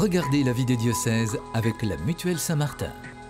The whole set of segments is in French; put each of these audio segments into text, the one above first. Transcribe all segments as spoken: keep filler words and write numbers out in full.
Regardez la vie des diocèses avec la Mutuelle Saint-Martin.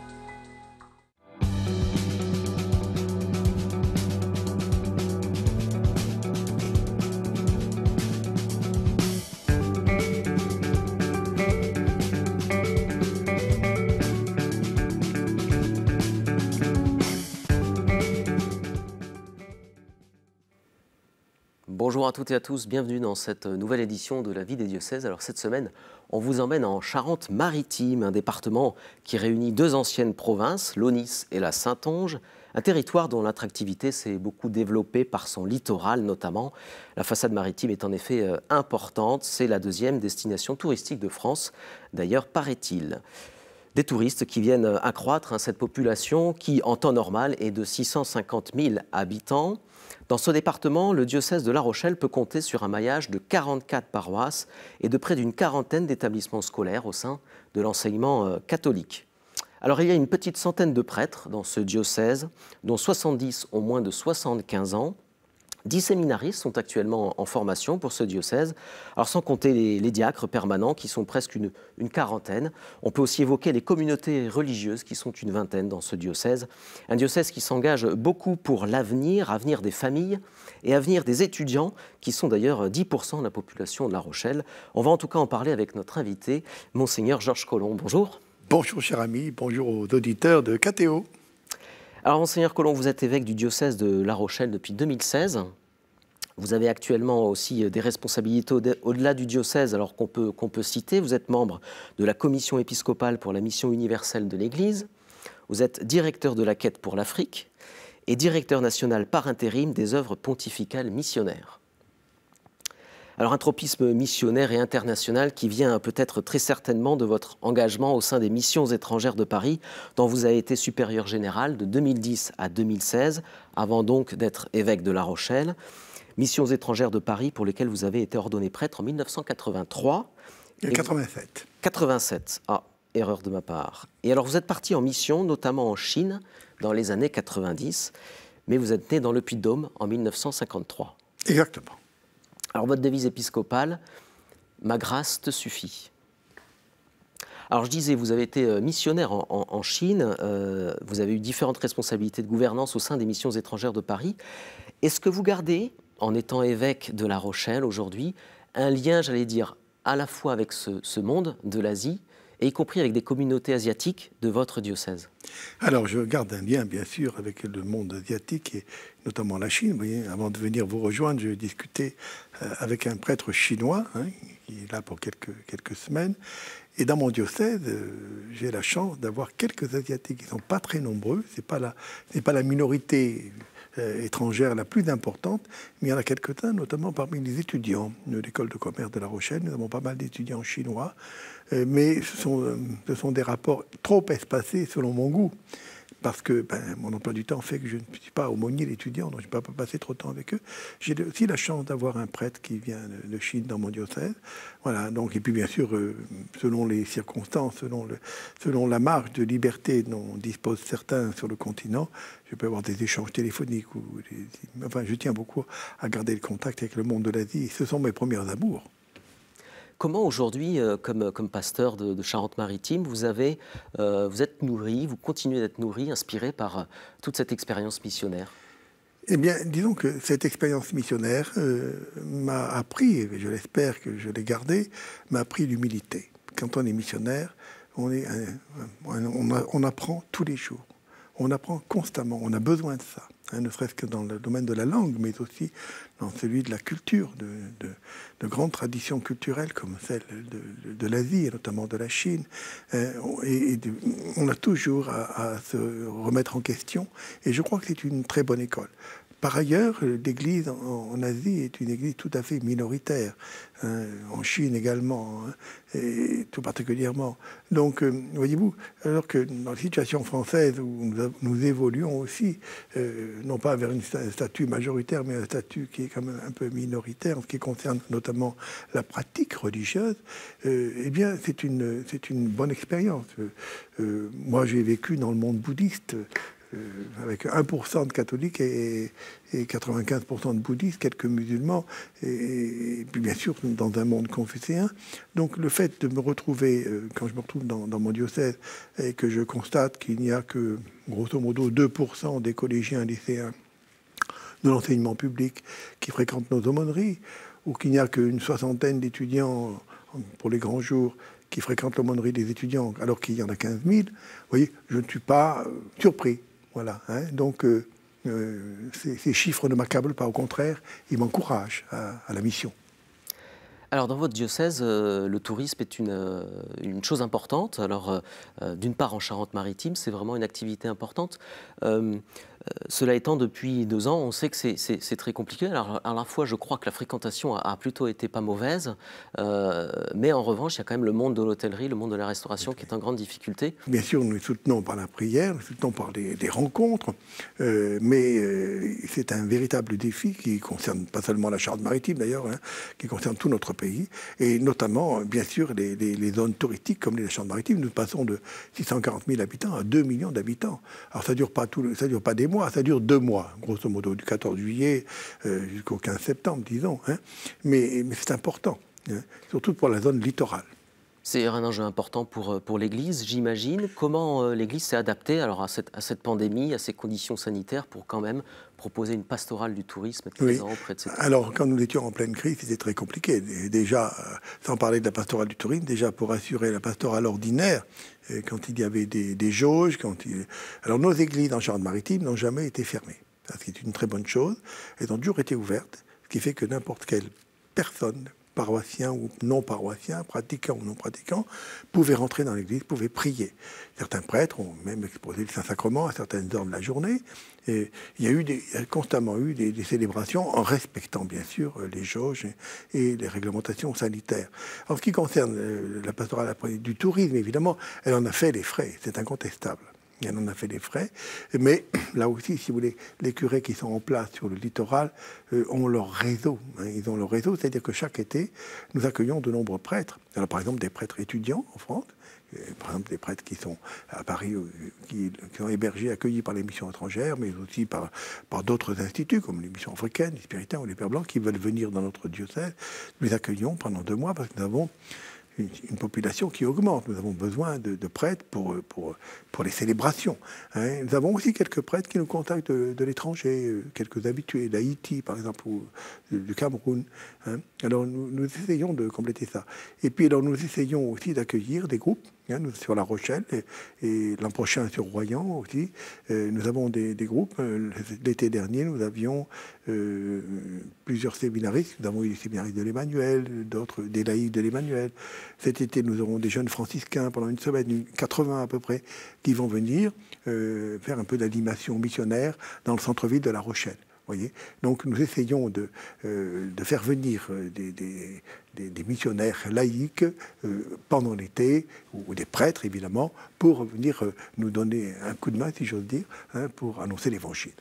Bonjour à toutes et à tous, bienvenue dans cette nouvelle édition de la vie des diocèses. Alors cette semaine, on vous emmène en Charente-Maritime, un département qui réunit deux anciennes provinces, l'Aunis et la Saintonge, un territoire dont l'attractivité s'est beaucoup développée par son littoral notamment. La façade maritime est en effet euh, importante, c'est la deuxième destination touristique de France, d'ailleurs paraît-il. Des touristes qui viennent accroître hein, cette population qui, en temps normal, est de six cent cinquante mille habitants. Dans ce département, le diocèse de La Rochelle peut compter sur un maillage de quarante-quatre paroisses et de près d'une quarantaine d'établissements scolaires au sein de l'enseignement euh, catholique. Alors il y a une petite centaine de prêtres dans ce diocèse, dont soixante-dix ont moins de soixante-quinze ans. Dix séminaristes sont actuellement en formation pour ce diocèse, alors sans compter les, les diacres permanents qui sont presque une, une quarantaine. On peut aussi évoquer les communautés religieuses qui sont une vingtaine dans ce diocèse. Un diocèse qui s'engage beaucoup pour l'avenir, avenir des familles et avenir des étudiants, qui sont d'ailleurs dix pour cent de la population de La Rochelle. On va en tout cas en parler avec notre invité, Monseigneur Georges Collomb. Bonjour. Bonjour cher ami, bonjour aux auditeurs de K T O. Alors, Monseigneur Collomb, vous êtes évêque du diocèse de La Rochelle depuis deux mille seize. Vous avez actuellement aussi des responsabilités au-delà du diocèse, alors qu'on peut, qu'on peut citer. Vous êtes membre de la commission épiscopale pour la mission universelle de l'Église. Vous êtes directeur de la Quête pour l'Afrique et directeur national par intérim des œuvres pontificales missionnaires. Alors, un tropisme missionnaire et international qui vient peut-être très certainement de votre engagement au sein des missions étrangères de Paris, dont vous avez été supérieur général de deux mille dix à deux mille seize, avant donc d'être évêque de La Rochelle. Missions étrangères de Paris pour lesquelles vous avez été ordonné prêtre en mille neuf cent quatre-vingt-trois. Et quatre-vingt-sept. quatre-vingt-sept, ah, erreur de ma part. Et alors, vous êtes parti en mission, notamment en Chine, dans les années quatre-vingt-dix, mais vous êtes né dans le Puy-de-Dôme en mille neuf cent cinquante-trois. Exactement. Alors, votre devise épiscopale, « Ma grâce te suffit ». Alors, je disais, vous avez été missionnaire en, en, en Chine, euh, vous avez eu différentes responsabilités de gouvernance au sein des missions étrangères de Paris. Est-ce que vous gardez, en étant évêque de La Rochelle aujourd'hui, un lien, j'allais dire, à la fois avec ce, ce monde de l'Asie, et y compris avec des communautés asiatiques de votre diocèse? Alors, je garde un lien, bien sûr, avec le monde asiatique, et notamment la Chine. Vous voyez, avant de venir vous rejoindre, je discutais euh, avec un prêtre chinois, hein, qui est là pour quelques, quelques semaines. Et dans mon diocèse, euh, j'ai la chance d'avoir quelques Asiatiques. Ils ne sont pas très nombreux, ce n'est pas, pas la minorité euh, étrangère la plus importante, mais il y en a quelques-uns, notamment parmi les étudiants de l'école de commerce de La Rochelle. Nous avons pas mal d'étudiants chinois, euh, mais ce sont, euh, ce sont des rapports trop espacés selon mon goût. Parce que ben, mon emploi du temps fait que je ne suis pas aumônier d'étudiants, donc je ne peux pas passer trop de temps avec eux. J'ai aussi la chance d'avoir un prêtre qui vient de Chine dans mon diocèse. Voilà, donc, et puis bien sûr, euh, selon les circonstances, selon, le, selon la marge de liberté dont disposent certains sur le continent, je peux avoir des échanges téléphoniques. Ou des, enfin, je tiens beaucoup à garder le contact avec le monde de l'Asie. Ce sont mes premiers amours. Comment aujourd'hui, euh, comme, comme pasteur de, de Charente-Maritime, vous, avez, euh, vous êtes nourri, vous continuez d'être nourri, inspiré par euh, toute cette expérience missionnaire? Eh bien, disons que cette expérience missionnaire euh, m'a appris, et je l'espère que je l'ai gardée, m'a appris l'humilité. Quand on est missionnaire, on, est un, un, on, a, on apprend tous les jours. On apprend constamment, on a besoin de ça. Hein, ne serait-ce que dans le domaine de la langue, mais aussi dans celui de la culture, de, de, de grandes traditions culturelles comme celle de, de, de l'Asie, et notamment de la Chine. Euh, et, et de, on a toujours à, à se remettre en question, et je crois que c'est une très bonne école. Par ailleurs, l'Église en, en Asie est une Église tout à fait minoritaire, hein, en Chine également, hein, et tout particulièrement. Donc, euh, voyez-vous, alors que dans la situation française où nous, nous évoluons aussi, euh, non pas vers une, un statut majoritaire, mais un statut qui est quand même un peu minoritaire en ce qui concerne notamment la pratique religieuse, euh, eh bien, c'est une, c'est une bonne expérience. Euh, moi, j'ai vécu dans le monde bouddhiste. avec un pour cent de catholiques et, et quatre-vingt-quinze pour cent de bouddhistes, quelques musulmans, et, et puis bien sûr dans un monde confucéen. Donc le fait de me retrouver, euh, quand je me retrouve dans, dans mon diocèse, et que je constate qu'il n'y a que, grosso modo, deux pour cent des collégiens lycéens de l'enseignement public qui fréquentent nos aumôneries, ou qu'il n'y a qu'une soixantaine d'étudiants pour les grands jours qui fréquentent l'aumônerie des étudiants, alors qu'il y en a quinze mille, vous voyez, je ne suis pas euh, surpris. Voilà, hein. Donc, euh, euh, ces, ces chiffres ne m'accablent pas, au contraire, ils m'encouragent à, à la mission. Alors, dans votre diocèse, euh, le tourisme est une, euh, une chose importante. Alors, euh, d'une part, en Charente-Maritime, c'est vraiment une activité importante. Euh, Euh, cela étant, depuis deux ans, on sait que c'est très compliqué. Alors, à la fois, je crois que la fréquentation a, a plutôt été pas mauvaise, euh, mais en revanche, il y a quand même le monde de l'hôtellerie, le monde de la restauration qui est en grande difficulté. Bien sûr, nous les soutenons par la prière, nous les soutenons par des, des rencontres, euh, mais euh, c'est un véritable défi qui concerne pas seulement la Charente-Maritime d'ailleurs, hein, qui concerne tout notre pays, et notamment, bien sûr, les, les, les zones touristiques comme les Charente-Maritime. Nous passons de six cent quarante mille habitants à deux millions d'habitants. Alors, ça ne dure pas tout, ça dure pas des mois, ça dure deux mois, grosso modo, du quatorze juillet euh, jusqu'au quinze septembre, disons. Hein. Mais, mais c'est important, hein, surtout pour la zone littorale. C'est un enjeu important pour, pour l'Église, j'imagine. Comment euh, l'Église s'est adaptée alors, à, cette, à cette pandémie, à ces conditions sanitaires, pour quand même proposer une pastorale du tourisme présent oui. auprès de ces... Alors, quand nous étions en pleine crise, c'était très compliqué. Déjà, sans parler de la pastorale du tourisme, déjà pour assurer la pastorale ordinaire, quand il y avait des, des jauges, quand il... Alors, nos églises en Charente-Maritime n'ont jamais été fermées, ce qui est une très bonne chose. Elles ont toujours été ouvertes, ce qui fait que n'importe quelle personne, paroissien ou non paroissien, pratiquant ou non pratiquant, pouvaient rentrer dans l'église, pouvaient prier. Certains prêtres ont même exposé le Saint-Sacrement à certaines heures de la journée. Et il y a eu des, il y a constamment eu des, des célébrations en respectant bien sûr les jauges et, et les réglementations sanitaires. En ce qui concerne euh, la pastorale du tourisme, évidemment, elle en a fait les frais, c'est incontestable. Elle en a fait les frais, mais là aussi, si vous voulez, les curés qui sont en place sur le littoral euh, ont leur réseau. Hein, ils ont leur réseau, c'est-à-dire que chaque été, nous accueillons de nombreux prêtres. Alors, par exemple, des prêtres étudiants en France, euh, par exemple des prêtres qui sont à Paris, euh, qui, qui sont hébergés, accueillis par les missions étrangères, mais aussi par, par d'autres instituts, comme les missions africaines, les Spiritains ou les Pères Blancs, qui veulent venir dans notre diocèse. Nous les accueillons pendant deux mois parce que nous avons Une, une population qui augmente. Nous avons besoin de, de prêtres pour, pour, pour les célébrations. Hein. Nous avons aussi quelques prêtres qui nous contactent de, de l'étranger, quelques habitués d'Haïti, par exemple, ou du Cameroun. Hein. Alors, nous, nous essayons de compléter ça. Et puis, alors, nous essayons aussi d'accueillir des groupes. Hein, nous, sur La Rochelle, et, et l'an prochain sur Royan aussi. Euh, nous avons des, des groupes. L'été dernier, nous avions euh, plusieurs séminaristes. Nous avons eu des séminaristes de l'Emmanuel, d'autres des laïcs de l'Emmanuel. Cet été, nous aurons des jeunes franciscains pendant une semaine, quatre-vingts à peu près, qui vont venir euh, faire un peu d'animation missionnaire dans le centre-ville de La Rochelle. Voyez, donc nous essayons de, euh, de faire venir des, des, des, des missionnaires laïcs euh, pendant l'été, ou, ou des prêtres évidemment, pour venir euh, nous donner un coup de main, si j'ose dire, hein, pour annoncer l'évangile.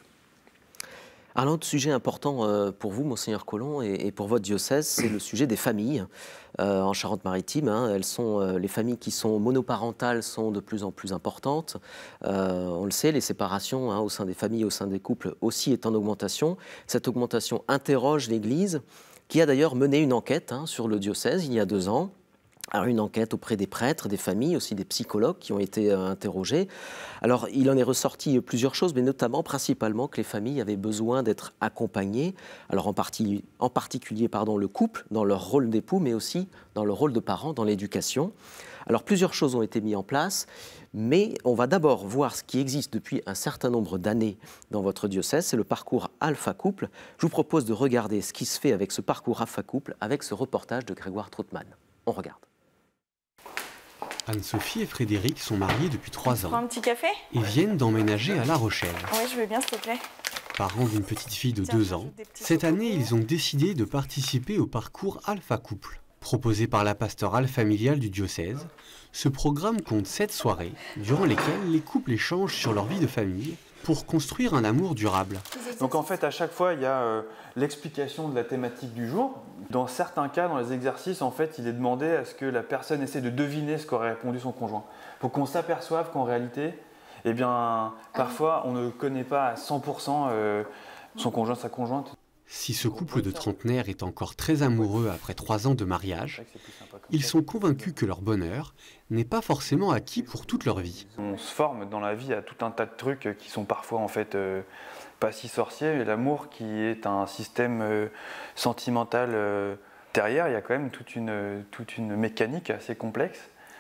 Un autre sujet important euh, pour vous, Monseigneur Collomb, et, et pour votre diocèse, c'est le sujet des familles. Euh, en Charente-Maritime, hein, elles sont, euh, les familles qui sont monoparentales sont de plus en plus importantes. Euh, on le sait, les séparations hein, au sein des familles, au sein des couples aussi est en augmentation. Cette augmentation interroge l'Église, qui a d'ailleurs mené une enquête hein, sur le diocèse il y a deux ans. Alors, une enquête auprès des prêtres, des familles, aussi des psychologues qui ont été euh, interrogés. Alors, il en est ressorti plusieurs choses, mais notamment, principalement, que les familles avaient besoin d'être accompagnées. Alors, en, partie, en particulier, pardon, le couple, dans leur rôle d'époux, mais aussi dans leur rôle de parents, dans l'éducation. Alors, plusieurs choses ont été mises en place, mais on va d'abord voir ce qui existe depuis un certain nombre d'années dans votre diocèse, c'est le parcours Alpha Couple. Je vous propose de regarder ce qui se fait avec ce parcours Alpha Couple, avec ce reportage de Grégoire Troutman. On regarde. Anne-Sophie et Frédéric sont mariés depuis trois ans. Prends un petit café ? Et viennent d'emménager à La Rochelle. Oui, je veux bien, s'il te plaît. Parents d'une petite fille de Tiens, deux ans, cette année, ils ont décidé de participer au parcours Alpha Couple. Proposé par la pastorale familiale du diocèse, ce programme compte sept soirées, durant lesquelles les couples échangent sur leur vie de famille pour construire un amour durable. Donc en fait, à chaque fois, il y a euh, l'explication de la thématique du jour. Dans certains cas, dans les exercices, en fait, il est demandé à ce que la personne essaie de deviner ce qu'aurait répondu son conjoint. Il faut qu'on s'aperçoive qu'en réalité, eh bien, parfois, on ne connaît pas à cent pour cent euh, son conjoint, sa conjointe. Si ce couple de trentenaires est encore très amoureux après trois ans de mariage, ils sont convaincus que leur bonheur n'est pas forcément acquis pour toute leur vie. On se forme dans la vie à tout un tas de trucs qui sont parfois en fait euh, pas si sorciers. Et l'amour qui est un système euh, sentimental euh, derrière, il y a quand même toute une, toute une mécanique assez complexe.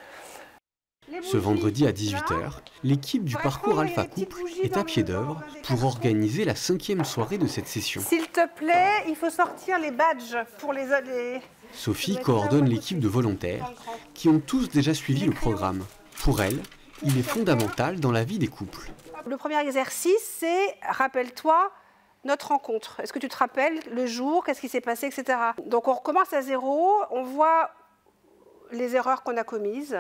Ce vendredi à dix-huit heures, l'équipe du parcours Alpha Couple est à pied d'œuvre pour organiser la cinquième soirée de cette session. S'il te plaît, il faut sortir les badges pour les... les... Sophie coordonne l'équipe de volontaires qui ont tous déjà suivi le programme. Pour elle, il est fondamental dans la vie des couples. Le premier exercice, c'est rappelle-toi notre rencontre. Est-ce que tu te rappelles le jour, qu'est-ce qui s'est passé, et cetera. Donc on recommence à zéro, on voit les erreurs qu'on a commises,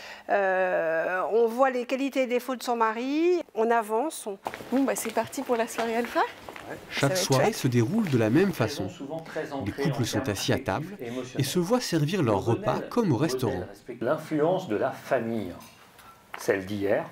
euh, on voit les qualités et défauts de son mari, on avance. On... Bon, bah c'est parti pour la soirée alpha. Chaque soirée se déroule de la même façon. Les couples sont assis à table et se voient servir leur repas comme au restaurant. L'influence de la famille, celle d'hier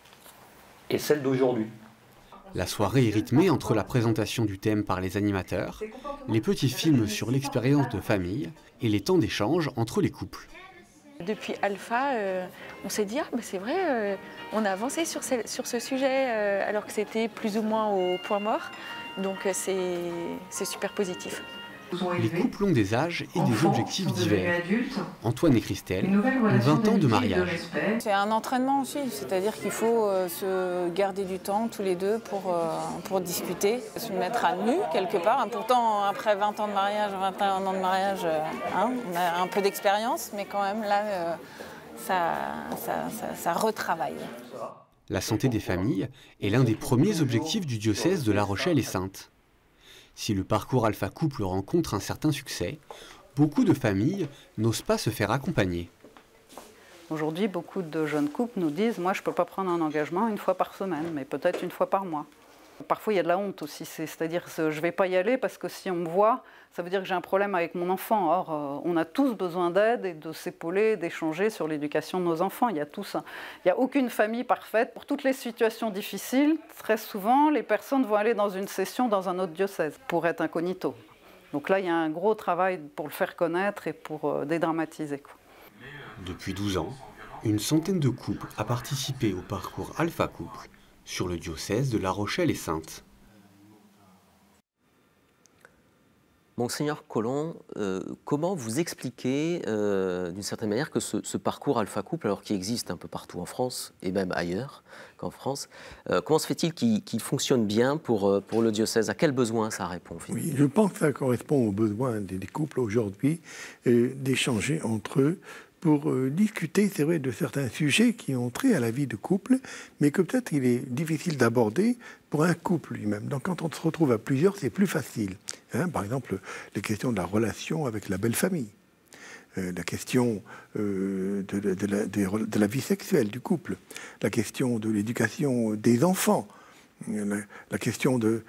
et celle d'aujourd'hui. La soirée est rythmée entre la présentation du thème par les animateurs, les petits films sur l'expérience de famille et les temps d'échange entre les couples. Depuis Alpha, euh, on s'est dit, ah, bah, c'est vrai, euh, on a avancé sur ce, sur ce sujet euh, alors que c'était plus ou moins au point mort. Donc euh, c'est super positif. Les couples ont des âges et des objectifs divers. Antoine et Christelle ont vingt ans de mariage. C'est un entraînement aussi, c'est-à-dire qu'il faut euh, se garder du temps tous les deux pour, euh, pour discuter, se mettre à nu quelque part. Pourtant, après vingt ans de mariage, vingt et un ans de mariage, euh, hein, on a un peu d'expérience, mais quand même là, euh, ça, ça, ça, ça retravaille. La santé des familles est l'un des premiers objectifs du diocèse de La Rochelle et Saintes. Si le parcours Alpha Couple rencontre un certain succès, beaucoup de familles n'osent pas se faire accompagner. Aujourd'hui, beaucoup de jeunes couples nous disent « moi, je ne peux pas prendre un engagement une fois par semaine, mais peut-être une fois par mois ». Parfois, il y a de la honte aussi, c'est-à-dire que je ne vais pas y aller parce que si on me voit, ça veut dire que j'ai un problème avec mon enfant. Or, euh, on a tous besoin d'aide et de s'épauler, d'échanger sur l'éducation de nos enfants. Il y a tout ça. Il n'y a aucune famille parfaite. Pour toutes les situations difficiles, très souvent, les personnes vont aller dans une session dans un autre diocèse pour être incognito. Donc là, il y a un gros travail pour le faire connaître et pour euh, dédramatiser, quoi. Depuis douze ans, une centaine de couples a participé au parcours Alpha Couple sur le diocèse de La Rochelle et Saintes. Monseigneur Collomb, euh, comment vous expliquez euh, d'une certaine manière que ce, ce parcours Alpha Couple, alors qui existe un peu partout en France et même ailleurs qu'en France, euh, comment se fait-il qu'il qu'il fonctionne bien pour, pour le diocèse? À quel besoin ça répond finalement? Oui, je pense que ça correspond aux besoins des, des couples aujourd'hui euh, d'échanger entre eux pour euh, discuter, c'est vrai, de certains sujets qui ont trait à la vie de couple, mais que peut-être il est difficile d'aborder pour un couple lui-même. Donc quand on se retrouve à plusieurs, c'est plus facile. Hein, par exemple, les questions de la relation avec la belle famille, euh, la question euh, de, de, de, la, de, de la vie sexuelle du couple, la question de l'éducation des enfants, la, la question de,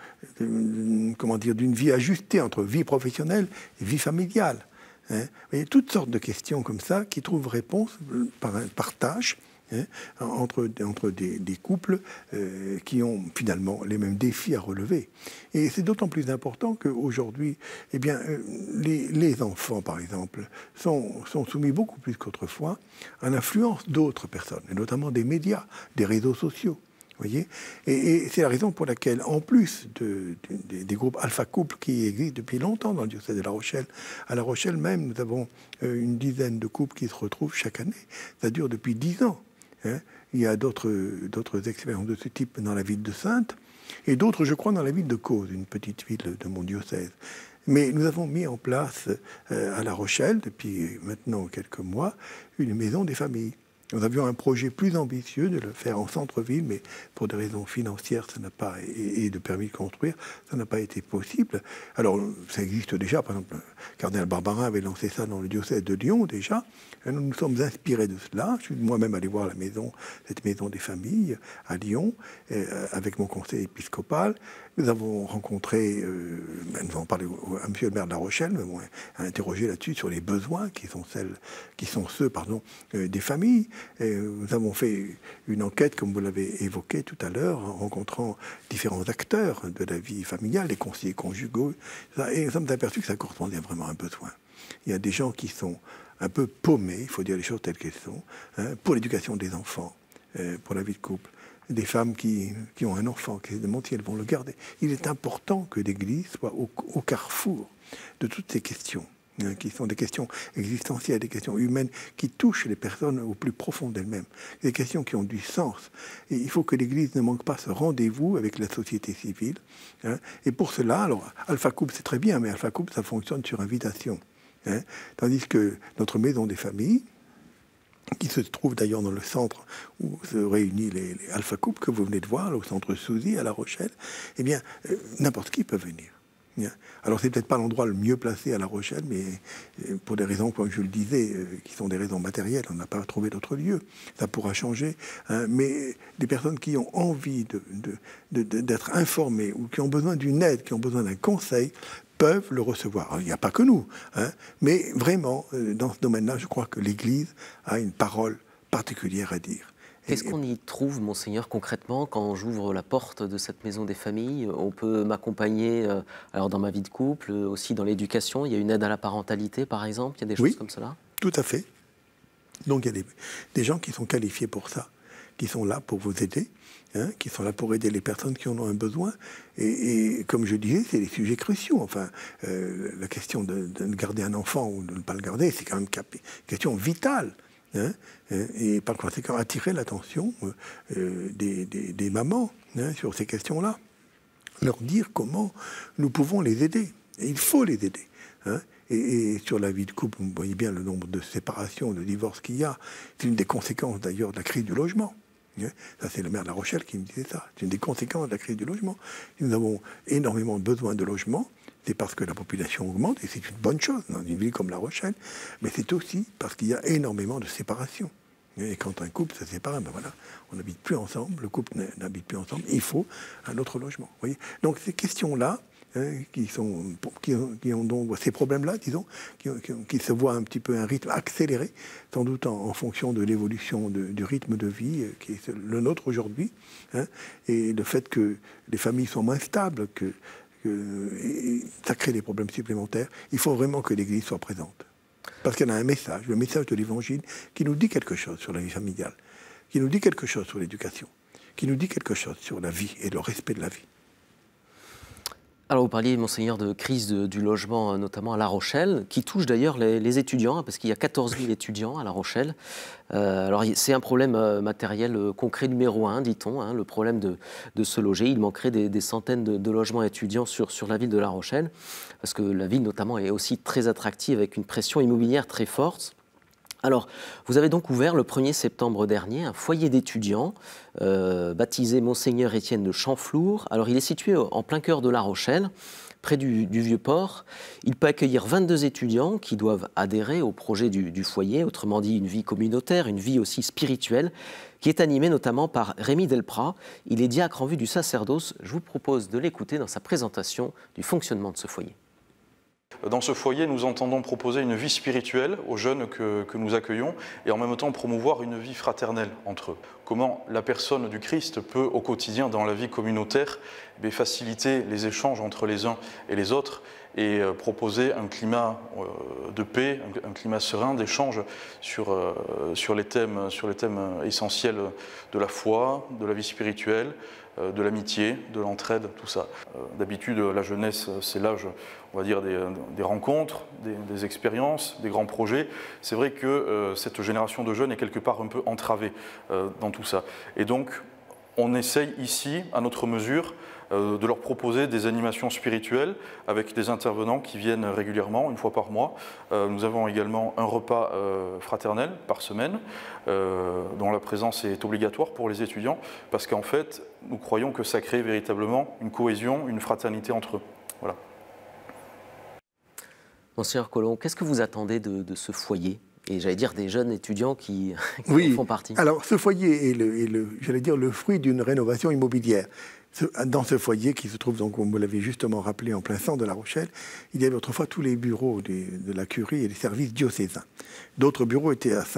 de comment dire, d'une vie ajustée entre vie professionnelle et vie familiale. Hein, il y a toutes sortes de questions comme ça qui trouvent réponse par un partage hein, entre, entre des, des couples euh, qui ont finalement les mêmes défis à relever. Et c'est d'autant plus important qu'aujourd'hui, eh bien, euh, les, les enfants, par exemple, sont, sont soumis beaucoup plus qu'autrefois à l'influence d'autres personnes, et notamment des médias, des réseaux sociaux. Voyez, et, et c'est la raison pour laquelle, en plus de, de, de, des groupes Alpha Couple qui existent depuis longtemps dans le diocèse de La Rochelle, à La Rochelle même, nous avons euh, une dizaine de couples qui se retrouvent chaque année. Ça dure depuis dix ans. Hein. Il y a d'autres d'autres expériences de ce type dans la ville de Saintes et d'autres, je crois, dans la ville de Cauze, une petite ville de mon diocèse. Mais nous avons mis en place euh, à La Rochelle, depuis maintenant quelques mois, une maison des familles. Nous avions un projet plus ambitieux de le faire en centre-ville, mais pour des raisons financières ça n'a pas, et, et de permis de construire, ça n'a pas été possible. Alors, ça existe déjà. Par exemple, le cardinal Barbarin avait lancé ça dans le diocèse de Lyon déjà. Et nous nous sommes inspirés de cela. Je suis moi-même allé voir la maison, cette maison des familles à Lyon, euh, avec mon conseil épiscopal. Nous avons rencontré, euh, nous avons parlé à monsieur le maire de La Rochelle, nous avons interrogé là-dessus sur les besoins qui sont, celles, qui sont ceux pardon, euh, des familles. Et nous avons fait une enquête, comme vous l'avez évoqué tout à l'heure, en rencontrant différents acteurs de la vie familiale, les conseillers conjugaux, et nous sommes aperçus que ça correspondait vraiment à un besoin. Il y a des gens qui sont un peu paumés, il faut dire les choses telles qu'elles sont, hein, pour l'éducation des enfants, euh, pour la vie de couple. Des femmes qui, qui ont un enfant, qui se demandent si elles vont le garder. Il est important que l'Église soit au, au carrefour de toutes ces questions, hein, qui sont des questions existentielles, des questions humaines, qui touchent les personnes au plus profond d'elles-mêmes, des questions qui ont du sens. Et il faut que l'Église ne manque pas ce rendez-vous avec la société civile. Hein. Et pour cela, alors, Alpha Couple, c'est très bien, mais Alpha Couple, ça fonctionne sur invitation. Hein. Tandis que notre maison des familles, qui se trouve d'ailleurs dans le centre où se réunissent les, les Alpha Couples que vous venez de voir, là, au centre Souzy, à La Rochelle, eh bien, euh, n'importe qui peut venir. Bien. Alors, c'est peut-être pas l'endroit le mieux placé à La Rochelle, mais euh, pour des raisons, comme je le disais, euh, qui sont des raisons matérielles, on n'a pas trouvé d'autre lieu. Ça pourra changer. Hein, mais des personnes qui ont envie de, de, de, de, d'être informées ou qui ont besoin d'une aide, qui ont besoin d'un conseil, peuvent le recevoir. Alors, il n'y a pas que nous, hein, mais vraiment, euh, dans ce domaine-là, je crois que l'Église a une parole particulière à dire. Qu'est-ce qu'on y trouve, Monseigneur, concrètement, quand j'ouvre la porte de cette maison des familles? On peut m'accompagner euh, alors dans ma vie de couple, aussi dans l'éducation. Il y a une aide à la parentalité, par exemple. Il y a des choses oui, comme cela? Tout à fait. Donc, il y a des, des gens qui sont qualifiés pour ça, qui sont là pour vous aider. Hein, qui sont là pour aider les personnes qui en ont un besoin. Et, et comme je disais, c'est des sujets cruciaux. Enfin, euh, la question de, de garder un enfant ou de ne pas le garder, c'est quand même une question vitale. Hein, et par conséquent, attirer l'attention euh, des, des, des mamans hein, sur ces questions-là. Leur dire comment nous pouvons les aider. Et il faut les aider. Hein. Et, et sur la vie de couple, vous voyez bien le nombre de séparations, de divorces qu'il y a. C'est une des conséquences d'ailleurs de la crise du logement. Ça, c'est le maire de La Rochelle qui me disait ça. C'est une des conséquences de la crise du logement. Nous avons énormément besoin de logements. C'est parce que la population augmente, et c'est une bonne chose dans une ville comme La Rochelle. Mais c'est aussi parce qu'il y a énormément de séparations. Et quand un couple se sépare, ben voilà, on n'habite plus ensemble, le couple n'habite plus ensemble, il faut un autre logement. Vous voyez. Donc ces questions-là, Hein, qui, sont, qui, ont, qui ont donc ces problèmes-là, disons, qui, qui, qui se voient un petit peu à un rythme accéléré, sans doute en, en fonction de l'évolution de, du rythme de vie euh, qui est le nôtre aujourd'hui, hein, et le fait que les familles sont moins stables, que, que et ça crée des problèmes supplémentaires. Il faut vraiment que l'Église soit présente. Parce qu'elle a un message, le message de l'Évangile, qui nous dit quelque chose sur la vie familiale, qui nous dit quelque chose sur l'éducation, qui nous dit quelque chose sur la vie et le respect de la vie. Alors vous parliez, Monseigneur, de crise de, du logement, notamment à La Rochelle, qui touche d'ailleurs les, les étudiants, hein, parce qu'il y a quatorze mille étudiants à La Rochelle. Euh, alors c'est un problème euh, matériel euh, concret numéro un, dit-on, hein, le problème de, de se loger. Il manquerait des, des centaines de, de logements étudiants sur, sur la ville de La Rochelle, parce que la ville notamment est aussi très attractive avec une pression immobilière très forte. Alors, vous avez donc ouvert le premier septembre dernier un foyer d'étudiants euh, baptisé Monseigneur Étienne de Champflour. Alors, il est situé en plein cœur de La Rochelle, près du, du Vieux-Port. Il peut accueillir vingt-deux étudiants qui doivent adhérer au projet du, du foyer, autrement dit une vie communautaire, une vie aussi spirituelle, qui est animée notamment par Rémi Delprat. Il est diacre en vue du sacerdoce. Je vous propose de l'écouter dans sa présentation du fonctionnement de ce foyer. Dans ce foyer, nous entendons proposer une vie spirituelle aux jeunes que, que nous accueillons et en même temps promouvoir une vie fraternelle entre eux. Comment la personne du Christ peut au quotidien, dans la vie communautaire, eh faciliter les échanges entre les uns et les autres et euh, proposer un climat euh, de paix, un, un climat serein, d'échange sur, euh, sur, les thèmes, sur les thèmes essentiels de la foi, de la vie spirituelle, euh, de l'amitié, de l'entraide, tout ça. Euh, D'habitude, la jeunesse, c'est l'âge, on va dire, des, des rencontres, des, des expériences, des grands projets. C'est vrai que euh, cette génération de jeunes est quelque part un peu entravée euh, dans tout ça. Et donc, on essaye ici, à notre mesure, euh, de leur proposer des animations spirituelles avec des intervenants qui viennent régulièrement, une fois par mois. Euh, nous avons également un repas euh, fraternel par semaine, euh, dont la présence est obligatoire pour les étudiants, parce qu'en fait, nous croyons que ça crée véritablement une cohésion, une fraternité entre eux. Voilà. Monseigneur Collomb, qu'est-ce que vous attendez de, de ce foyer ? Et j'allais dire des jeunes étudiants qui, qui oui. en font partie. Alors ce foyer est, le, est le, j'allais dire, le fruit d'une rénovation immobilière. Ce, dans ce foyer qui se trouve, donc, comme vous l'avez justement rappelé, en plein centre de La Rochelle, il y avait autrefois tous les bureaux des, de la curie et des services diocésains. D'autres bureaux étaient à Saintes.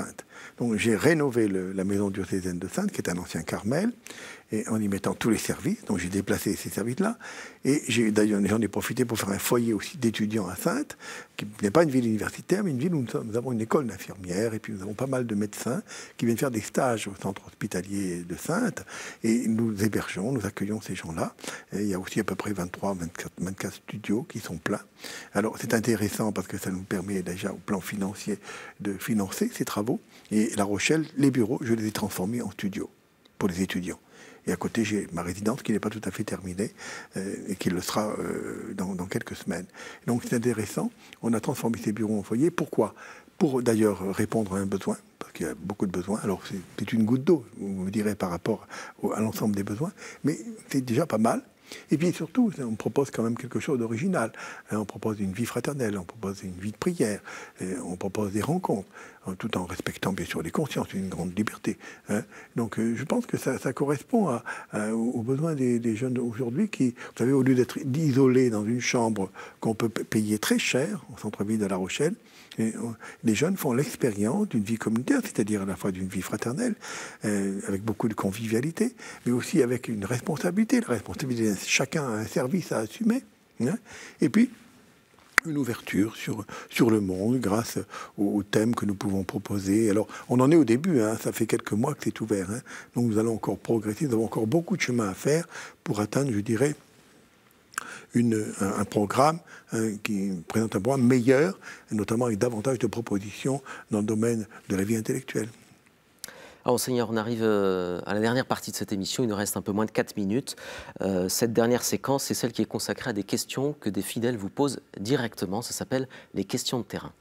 Donc j'ai rénové le, la maison diocésaine de Saintes, qui est un ancien Carmel, et en y mettant tous les services. Donc j'ai déplacé ces services-là. Et j'ai, d'ailleurs, j'en ai profité pour faire un foyer aussi d'étudiants à Saintes, qui n'est pas une ville universitaire, mais une ville où nous, sommes, nous avons une école d'infirmières, et puis nous avons pas mal de médecins qui viennent faire des stages au centre hospitalier de Saintes. Et nous hébergeons, nous accueillons ces gens-là. Et il y a aussi à peu près vingt-trois, vingt-quatre, vingt-quatre studios qui sont pleins. Alors c'est intéressant parce que ça nous permet déjà au plan financier de financer ces travaux. Et La Rochelle, les bureaux, je les ai transformés en studios pour les étudiants. Et à côté, j'ai ma résidence qui n'est pas tout à fait terminée euh, et qui le sera euh, dans, dans quelques semaines. Donc c'est intéressant. On a transformé ces bureaux en foyer. Pourquoi? Pour d'ailleurs répondre à un besoin, parce qu'il y a beaucoup de besoins. Alors c'est une goutte d'eau, vous me direz, par rapport au, à l'ensemble des besoins, mais c'est déjà pas mal. Et puis surtout, on propose quand même quelque chose d'original. On propose une vie fraternelle, on propose une vie de prière, on propose des rencontres, tout en respectant bien sûr les consciences, une grande liberté. Hein. Donc je pense que ça, ça correspond à, à, aux besoins des, des jeunes aujourd'hui qui, vous savez, au lieu d'être isolés dans une chambre qu'on peut payer très cher au centre-ville de La Rochelle, et les jeunes font l'expérience d'une vie communautaire, c'est-à-dire à la fois d'une vie fraternelle, euh, avec beaucoup de convivialité, mais aussi avec une responsabilité. La responsabilité, chacun a un service à assumer. Hein, et puis, une ouverture sur, sur le monde grâce aux, aux thèmes que nous pouvons proposer. Alors, on en est au début, hein, ça fait quelques mois que c'est ouvert. Hein, donc, nous allons encore progresser, nous avons encore beaucoup de chemin à faire pour atteindre, je dirais, Une, un, un programme hein, qui présente un programme meilleur, notamment avec davantage de propositions dans le domaine de la vie intellectuelle. Alors, Seigneur, on arrive à la dernière partie de cette émission, il nous reste un peu moins de quatre minutes. Euh, cette dernière séquence, c'est celle qui est consacrée à des questions que des fidèles vous posent directement. Ça s'appelle les questions de terrain.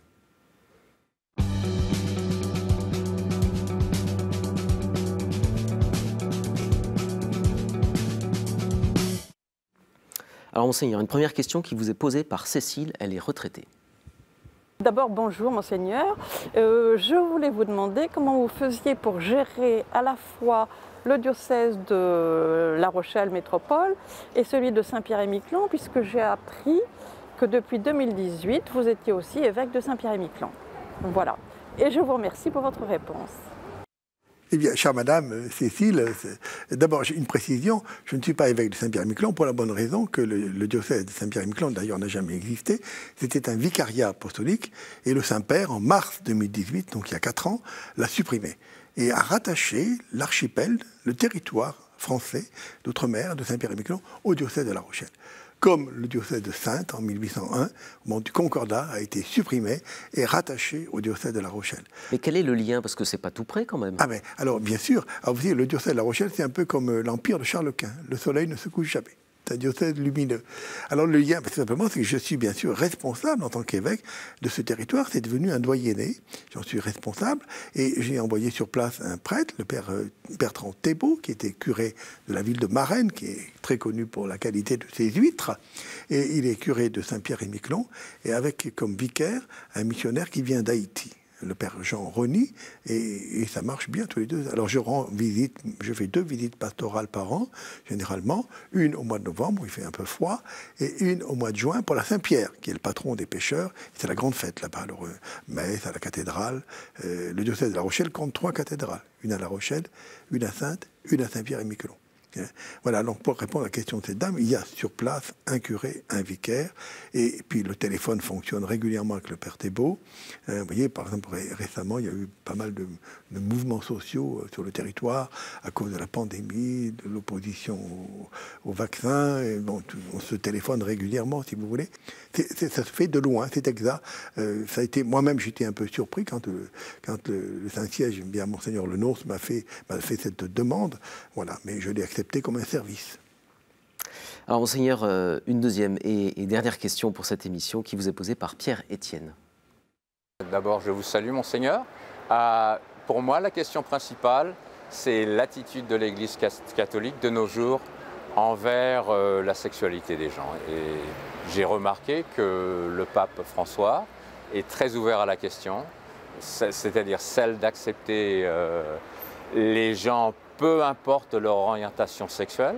Alors, Monseigneur, une première question qui vous est posée par Cécile, elle est retraitée. D'abord, bonjour, Monseigneur. Euh, je voulais vous demander comment vous faisiez pour gérer à la fois le diocèse de La Rochelle Métropole et celui de Saint-Pierre-et-Miquelon, puisque j'ai appris que depuis deux mille dix-huit, vous étiez aussi évêque de Saint-Pierre-et-Miquelon. Voilà. Et je vous remercie pour votre réponse. Eh bien, chère Madame Cécile, d'abord, j'ai une précision. Je ne suis pas évêque de Saint-Pierre-et-Miquelon pour la bonne raison que le, le diocèse de Saint-Pierre-et-Miquelon, d'ailleurs, n'a jamais existé. C'était un vicariat apostolique et le Saint-Père, en mars deux mille dix-huit, donc il y a quatre ans, l'a supprimé et a rattaché l'archipel, le territoire français d'outre-mer de Saint-Pierre-et-Miquelon au diocèse de La Rochelle. Comme le diocèse de Saintes, en mille huit cent un, au moment du Concordat, a été supprimé et rattaché au diocèse de La Rochelle. Mais quel est le lien? Parce que c'est pas tout près quand même. Ah ben, alors bien sûr, alors, vous voyez, le diocèse de La Rochelle, c'est un peu comme l'empire de Charles Quint. Le soleil ne se couche jamais. C'est un diocèse lumineux. Alors le lien, tout simplement, c'est que je suis bien sûr responsable en tant qu'évêque de ce territoire. C'est devenu un doyenné. J'en suis responsable. Et j'ai envoyé sur place un prêtre, le père Bertrand Thébault, qui était curé de la ville de Marennes, qui est très connu pour la qualité de ses huîtres. Et il est curé de Saint-Pierre-et-Miquelon, et avec comme vicaire un missionnaire qui vient d'Haïti, le père Jean Rony, et, et ça marche bien tous les deux. Alors je rends visite, je fais deux visites pastorales par an, généralement, une au mois de novembre où il fait un peu froid, et une au mois de juin pour la Saint-Pierre, qui est le patron des pêcheurs. C'est la grande fête là-bas, alors euh, messe à la cathédrale. Euh, le diocèse de La Rochelle compte trois cathédrales, une à La Rochelle, une à Saintes, une à Saint-Pierre-et-Miquelon. Voilà, donc pour répondre à la question de cette dame, il y a sur place un curé, un vicaire, et puis le téléphone fonctionne régulièrement avec le père Thébault. Euh, vous voyez, par exemple, ré récemment, il y a eu pas mal de, de mouvements sociaux sur le territoire à cause de la pandémie, de l'opposition au, au vaccin. Et bon, on se téléphone régulièrement, si vous voulez. C'est, c'est, ça se fait de loin, c'est exact. Euh, ça a été, moi-même, j'étais un peu surpris quand, euh, quand le, le Saint-Siège, bien Monseigneur Le Nonce, m'a fait, m'a fait cette demande. Voilà, mais je l'ai accepté comme un service. Alors, Monseigneur, euh, une deuxième et, et dernière question pour cette émission qui vous est posée par Pierre-Étienne. D'abord, je vous salue, Monseigneur. Euh, pour moi, la question principale, c'est l'attitude de l'Église catholique de nos jours envers euh, la sexualité des gens. Et j'ai remarqué que le pape François est très ouvert à la question, c'est-à-dire celle d'accepter euh, les gens peu importe leur orientation sexuelle.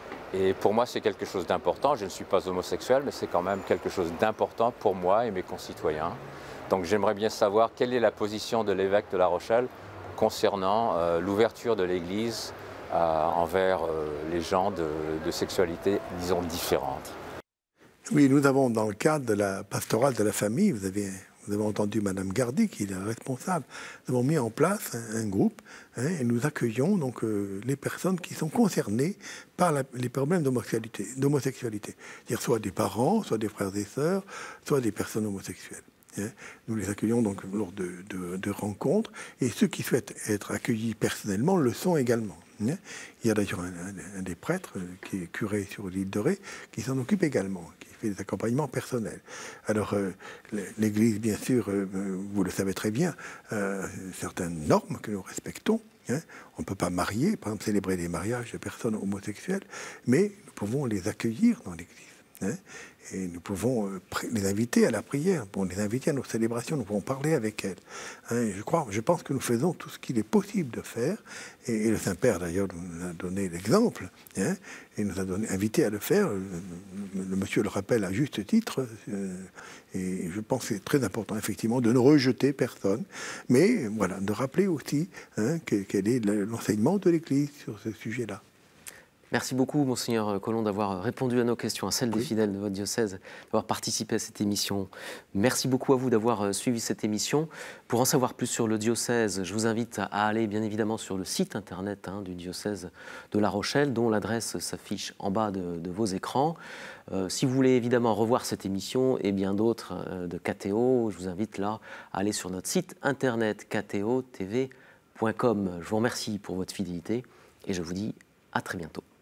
Et pour moi, c'est quelque chose d'important. Je ne suis pas homosexuel, mais c'est quand même quelque chose d'important pour moi et mes concitoyens. Donc j'aimerais bien savoir quelle est la position de l'évêque de La Rochelle concernant euh, l'ouverture de l'Église euh, envers euh, les gens de, de sexualité, disons, différentes. Oui, nous avons, dans le cadre de la pastorale de la famille, vous avez, vous avez entendu Madame Gardy, qui est la responsable, nous avons mis en place un, un groupe hein, et nous accueillons donc euh, les personnes qui sont concernées par la, les problèmes d'homosexualité, d'homosexualité. C'est-à-dire soit des parents, soit des frères et sœurs, soit des personnes homosexuelles. Hein. Nous les accueillons donc lors de, de, de rencontres et ceux qui souhaitent être accueillis personnellement le sont également. Hein. Il y a d'ailleurs un, un, un des prêtres qui est curé sur l'île de Ré qui s'en occupe également, qui fait des accompagnements personnels. Alors euh, l'Église, bien sûr, euh, vous le savez très bien, euh, certaines normes que nous respectons. Hein. On ne peut pas marier, par exemple célébrer des mariages de personnes homosexuelles, mais nous pouvons les accueillir dans l'Église. Hein. Et nous pouvons euh, les inviter à la prière, pour les inviter à nos célébrations, nous pouvons parler avec elles. Hein, je crois, je pense que nous faisons tout ce qu'il est possible de faire, et, et le Saint-Père d'ailleurs nous a donné l'exemple, hein, et nous a donné, invité à le faire. Le, le monsieur le rappelle à juste titre, euh, et je pense que c'est très important effectivement de ne rejeter personne, mais voilà, de rappeler aussi hein, que, quel est l'enseignement de l'Église sur ce sujet-là. Merci beaucoup, Monseigneur Collomb, d'avoir répondu à nos questions, à celles des oui. fidèles de votre diocèse, d'avoir participé à cette émission. Merci beaucoup à vous d'avoir suivi cette émission. Pour en savoir plus sur le diocèse, je vous invite à aller bien évidemment sur le site internet hein, du diocèse de La Rochelle, dont l'adresse s'affiche en bas de, de vos écrans. Euh, si vous voulez évidemment revoir cette émission et bien d'autres euh, de K T O, je vous invite là à aller sur notre site internet k t o t v point com. Je vous remercie pour votre fidélité et je vous dis à très bientôt.